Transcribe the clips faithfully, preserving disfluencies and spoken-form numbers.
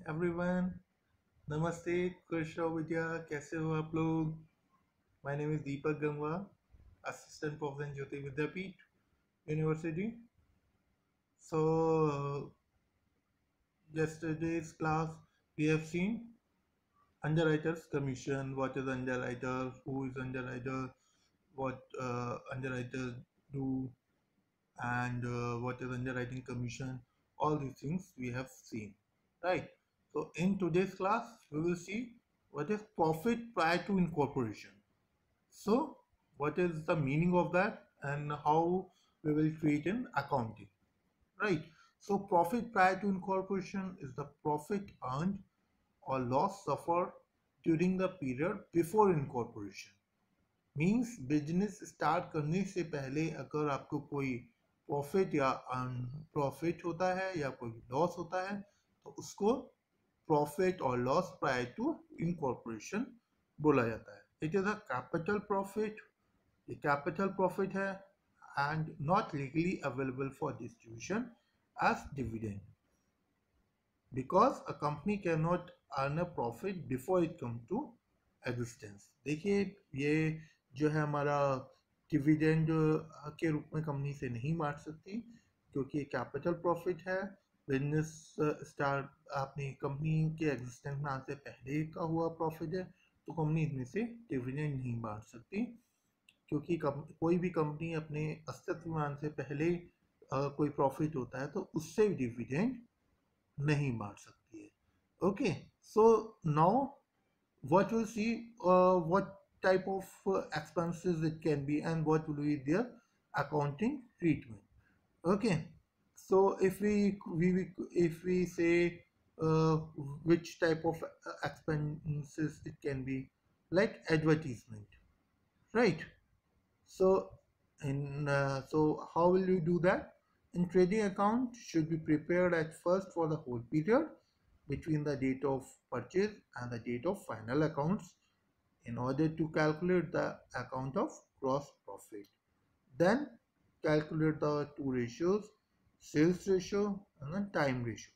Everyone, नमस्ते। कृष्ण विद्या, कैसे हो आप लोग? My name is Deepak Gangwa, assistant professor Jyoti Vidyapeeth university. So yesterday's class we have seen underwriters commission. What is underwriter? Who is underwriter? What uh, underwriters do, and uh, what is underwriting commission? All these things we have seen, right? So in today's class we will see what is profit prior to incorporation. So what is the meaning of that and how we will treat in accounting, right? So profit prior to incorporation is the profit earned or loss suffered during the period before incorporation. Means business start करने से पहले अगर आपको कोई profit या profit होता है या कोई लॉस होता है तो उसको प्रॉफिट और लॉस प्रायर टू इनकॉर्पोरेशन बोला जाता है. It is a capital profit. ये कैपिटल प्रॉफिट है and not legally available for distribution as dividend because a company cannot earn a profit before it come to existence. देखिए, ये जो है हमारा डिविडेंड के रूप में कंपनी से नहीं मार सकती क्योंकि कैपिटल प्रॉफिट है. बिजनेस स्टार्ट आपने कंपनी के एग्जिस्टेंस में आने से पहले का हुआ प्रॉफिट है तो कंपनी इसमें से डिविडेंड नहीं मार सकती क्योंकि कोई भी कंपनी अपने अस्तित्व में आने से पहले uh, कोई प्रॉफिट होता है तो उससे डिविडेंड नहीं मार सकती है. Okay, so now what we'll see uh, what type of uh, expenses it can be and what will be their accounting treatment. Okay, so if we we, we if we say uh, which type of uh, expenses it can be, like advertisement, right? So in uh, so how will you do that? In trading account should be prepared at first for the whole period between the date of purchase and the date of final accounts in order to calculate the account of gross profit. Then calculate the two ratios, sales ratio and the time ratio.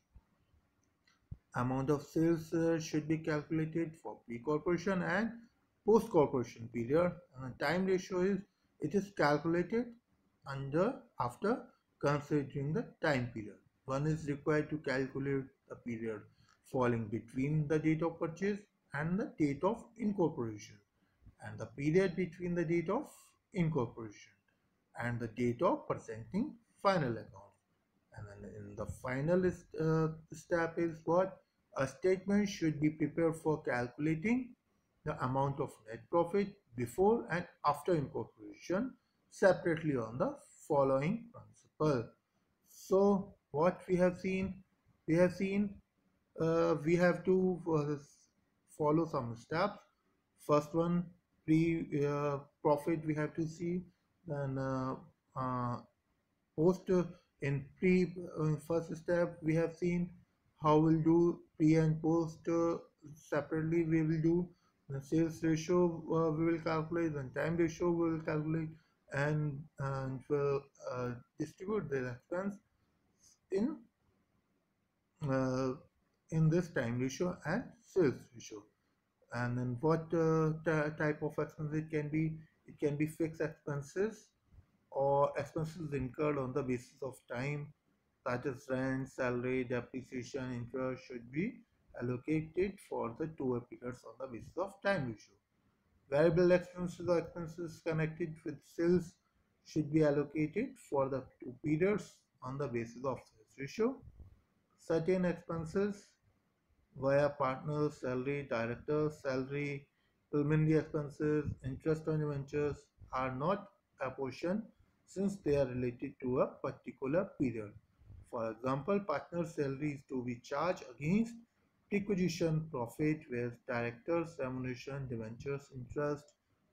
Amount of sales uh, should be calculated for pre-corporation and post-corporation period, and the time ratio is it is calculated under after considering the time period. One is required to calculate the period falling between the date of purchase and the date of incorporation, and the period between the date of incorporation and the date of presenting final account. And then in the final uh, step is what? A statement should be prepared for calculating the amount of net profit before and after incorporation separately on the following principle. So what we have seen? We have seen uh, we have to uh, follow some steps. First one, pre uh, profit we have to see. Then uh, uh, post uh, in pre uh, first step we have seen how we'll do pre and post uh, separately. We will do the sales ratio uh, we will calculate, then time ratio we will calculate, and and will uh, distribute the expense in uh, in this time ratio and sales ratio. And then what uh, type of expense it can be? It can be fixed expenses or expenses incurred on the basis of time, such as rent, salary, depreciation, interest should be allocated for the two periods on the basis of time ratio. Variable expenses or expenses connected with sales should be allocated for the two periods on the basis of sales ratio. Certain expenses via partners, salary, directors, salary, preliminary expenses, interest on ventures are not apportioned since they are related to a particular period. For example, partner salary is to be charged against acquisition profit, whereas directors' remuneration, debentures, interest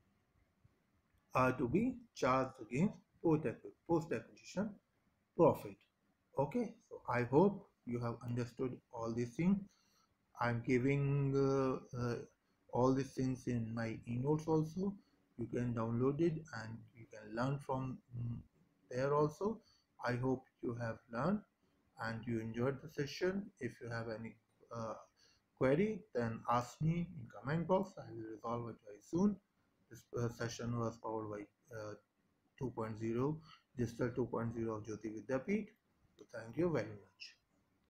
are to be charged against post-acquisition profit. Okay, so I hope you have understood all these things. I'm giving uh, uh, all these things in my e-notes also. You can download it and you can learn from mm, there also. I hope you have learned and you enjoyed the session. If you have any uh, query, then ask me in comment box. I will resolve it very soon. This uh, session was powered by uh, two point oh, Digital two point oh of Jyoti Vidyapeeth. So thank you very much.